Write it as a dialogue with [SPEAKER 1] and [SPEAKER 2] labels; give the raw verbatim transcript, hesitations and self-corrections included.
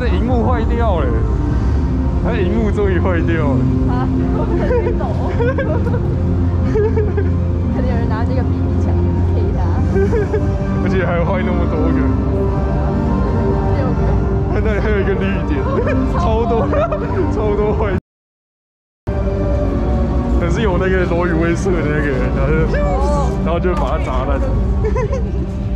[SPEAKER 1] 的荧幕坏掉了，他的荧幕终于坏掉了。
[SPEAKER 2] 啊，我不能走。可能有人拿那个 B B 枪 K 他。
[SPEAKER 1] 而且还坏那么多个。
[SPEAKER 2] 六个。
[SPEAKER 1] 那里还有一个绿点，超多，超多坏。可是有那个罗宇威射的那个，然后就，然后就把它砸烂。